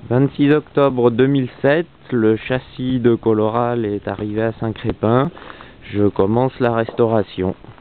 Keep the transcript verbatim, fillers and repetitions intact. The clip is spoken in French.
vingt-six octobre deux mille sept, le châssis de Coloral est arrivé à Saint-Crépin. Je commence la restauration.